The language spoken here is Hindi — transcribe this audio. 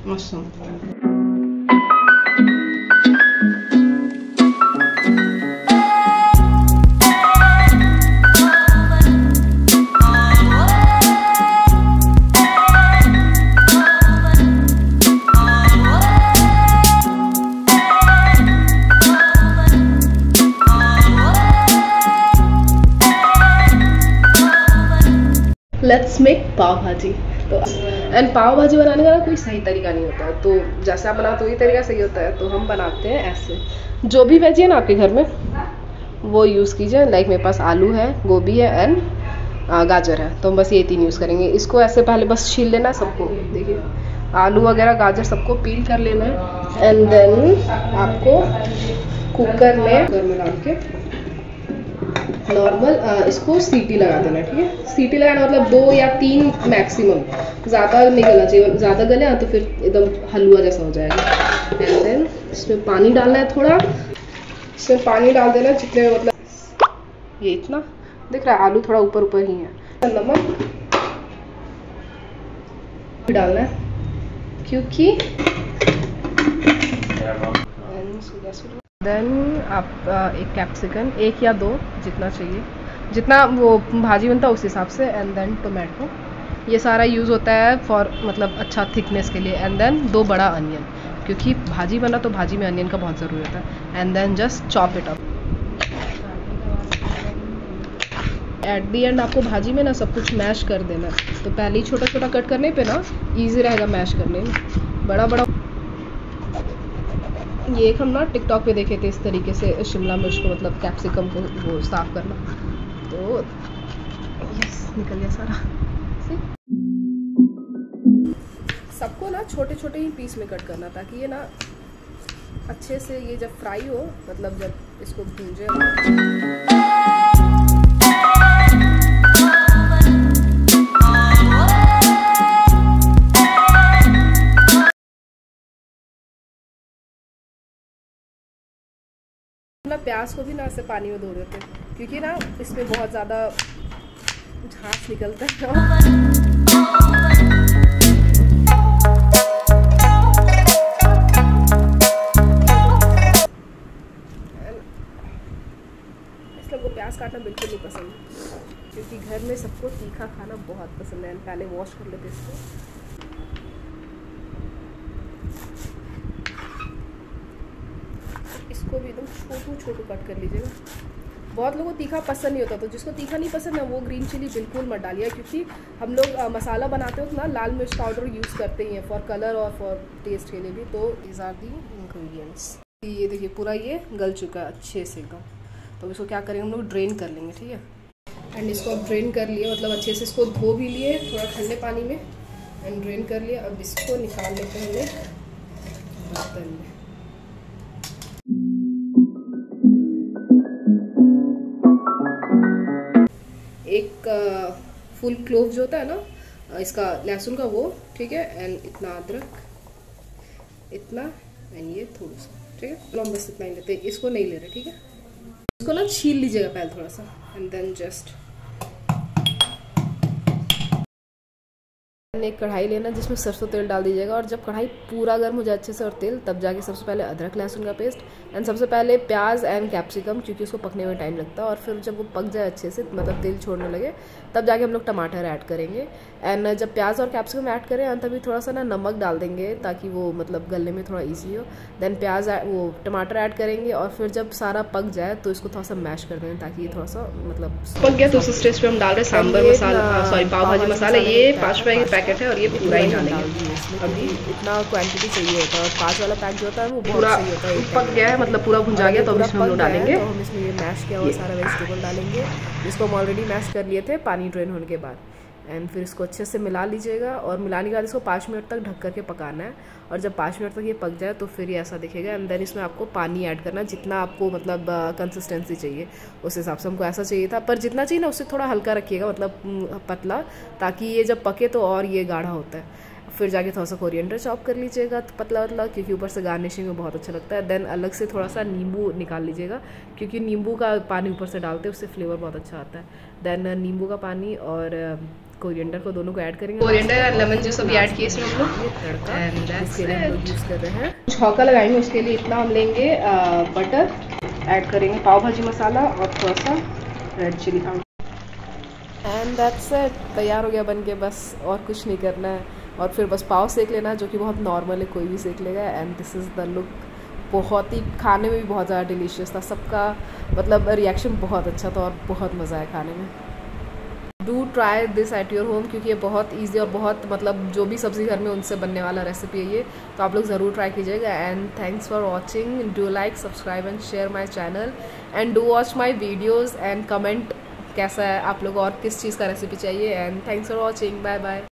मस्त। लेट्स मेक पाव भाजी। तो एंड पाव भाजी बनाने का ना कोई सही तरीका नहीं होता है, तो जैसे आप बनाते हो वही तरीका सही होता है। तो हम बनाते हैं ऐसे, जो भी वेजी है ना आपके घर में वो यूज़ कीजिए। लाइक मेरे पास आलू है, गोभी है एंड गाजर है, तो हम बस ये 3 यूज़ करेंगे। इसको ऐसे पहले बस छील लेना है सबको, देखिए आलू वगैरह गाजर सबको पील कर लेना है। एंड देन आपको कुकर में डाल के नॉर्मल इसको सीटी लगा देना, ठीक है। सीटी लगाना मतलब 2 या 3 मैक्सिमम, ज़्यादा नहीं गलना चाहिए, ज़्यादा गले तो फिर एकदम हलवा जैसा हो जाएगा। एंड देन इसमें पानी डालना है थोड़ा, इसमें पानी डाल देना जितने मतलब ये इतना दिख रहा है, आलू थोड़ा ऊपर ऊपर ही है। नमक डालना है क्योंकि देन आप एक कैप्सिकम, 1 या 2 जितना चाहिए, जितना वो भाजी बनता है उस हिसाब से। एंड देन टोमेटो, ये सारा यूज़ होता है फॉर मतलब अच्छा थिकनेस के लिए। एंड देन 2 बड़ा अनियन, क्योंकि भाजी बना तो भाजी में अनियन का बहुत ज़रूरी होता है। And then just chop it up. At the end आपको भाजी में ना सब कुछ मैश कर देना है, तो पहले ही छोटा छोटा कट करने पे ना ईजी रहेगा मैश करने में। बड़ा बड़ा ये एक हम ना टिकटॉक पे देखे थे इस तरीके से शिमला मिर्च को मतलब कैप्सिकम को वो साफ करना, तो यस निकल गया सारा। सबको ना छोटे छोटे ही पीस में कट करना ताकि ये ना अच्छे से ये जब फ्राई हो, मतलब जब इसको भूंजे प्याज को भी ना ऐसे पानी में धो देते हैं, क्योंकि ना इसमें बहुत ज़्यादा झांस निकलता है। इस लोगों को प्याज काटना बिल्कुल नहीं पसंद, क्योंकि घर में सबको तीखा खाना बहुत पसंद है। पहले वॉश कर लेते इसको। इसको भी एकदम छोटू कट कर लीजिएगा। बहुत लोगों को तीखा पसंद नहीं होता, तो जिसको तीखा नहीं पसंद है वो ग्रीन चिली बिल्कुल मत डालिए, क्योंकि हम लोग मसाला बनाते वक्त ना लाल मिर्च पाउडर यूज़ करते ही हैं फॉर कलर और फॉर टेस्ट के लिए भी। तो दीज आर दी इंग्रेडिएंट्स। ये देखिए पूरा ये गल चुका है अच्छे से एकदम, तो इसको क्या करेंगे हम लोग ड्रेन कर लेंगे, ठीक है। एंड इसको अब ड्रेन कर लिए, मतलब अच्छे से इसको धो भी लिए थोड़ा ठंडे पानी में एंड ड्रेन कर लिए। अब इसको निकाल लेते हैं हमें बर्तन में। एक फुल क्लोव जो होता है ना इसका लहसुन का वो, ठीक है। एंड इतना अदरक, इतना एंड ये थोड़ा सा, ठीक है। हम बस इतना ही लेते हैं, इसको नहीं ले रहे, ठीक है। इसको ना छील लीजिएगा पहले थोड़ा सा एंड देन जस्ट एक कढ़ाई लेना जिसमें सरसों तेल डाल दीजिएगा। और जब कढ़ाई पूरा गर्म हो जाए अच्छे से और तेल, तब जाके सबसे पहले अदरक लहसुन का पेस्ट एंड सबसे पहले प्याज एंड कैप्सिकम, क्योंकि उसको पकने में टाइम लगता है। और फिर जब वो पक जाए अच्छे से, मतलब तेल छोड़ने लगे, तब जाके हम लोग टमाटर ऐड करेंगे। एंड जब प्याज और कैप्सिकम ऐड करें तभी थोड़ा सा ना नमक डाल देंगे ताकि वो मतलब गलने में थोड़ा ईजी हो। देन प्याज वो टमाटर ऐड करेंगे और फिर जब सारा पक जाए तो इसको थोड़ा सा मैश कर देंगे ताकि ये थोड़ा सा मतलब पक गया। तो उस स्टेज पे हम डाल रहे हैं सांभर मसाला, सॉरी पाव भाजी मसाला। ये 5 रुपये की पैकेट है और ये पूरा ही डालेंगे। अभी इतना क्वांटिटी चाहिए होता है और 5 वाला पैक जो होता है वो पूरा सही होता है। पक गया है मतलब पूरा भुंजा गया, तो अब इसमें हम लोग डालेंगे। तो हम इसमें ये मैश किया हुआ सारा वेजिटेबल डालेंगे, जिसको हम ऑलरेडी मैश कर लिए थे पानी ड्रेन होने के बाद। एंड फिर इसको अच्छे से मिला लीजिएगा और मिलाने के बाद इसको 5 मिनट तक ढक करके पकाना है। और जब 5 मिनट तक ये पक जाए तो फिर ये ऐसा दिखेगा। एंड देन इसमें आपको पानी ऐड करना, जितना आपको मतलब कंसिस्टेंसी चाहिए उस हिसाब से। हमको ऐसा चाहिए था, पर जितना चाहिए ना उससे थोड़ा हल्का रखिएगा, मतलब पतला, ताकि ये जब पके तो और ये गाढ़ा होता है। फिर जाके थोड़ा सा कोरिएंडर चॉप कर लीजिएगा पतला पतला, क्योंकि ऊपर से गार्निशिंग में बहुत अच्छा लगता है। देन अलग से थोड़ा सा नींबू निकाल लीजिएगा, क्योंकि नींबू का पानी ऊपर से डालते हैं, उससे फ्लेवर बहुत अच्छा आता है। देन नींबू का पानी और कोरिएंडर को दोनों को ऐड करेंगे। कोरिएंडर और लेमन जूस अभी ऐड किए इसमें हम लोग। ये तड़का इसके लिए हम लोग यूज़ कर रहे हैं। छौंका लगाएंगे उसके लिए इतना हम लेंगे बटर, ऐड करेंगे पाव भाजी मसाला और थोड़ा सा red chilli powder and that's it. तैयार हो गया बन के, बस और कुछ नहीं करना है। और फिर बस पाव सेक लेना, जो कि बहुत नॉर्मल है, कोई भी सेक लेगा। And this is the look. बहुत ही खाने में भी बहुत ज़्यादा डिलीशियस था, सबका मतलब रिएक्शन बहुत अच्छा था और बहुत मज़ा आया खाने में। Do try this at your home, क्योंकि ये बहुत ईजी और बहुत मतलब जो भी सब्ज़ी घर में उनसे बनने वाला रेसिपी है ये, तो आप लोग ज़रूर ट्राई कीजिएगा। And thanks for watching. Do like, subscribe and share my channel and do watch my videos and comment कैसा है आप लोग और किस चीज़ का रेसिपी चाहिए। And thanks for watching. Bye bye.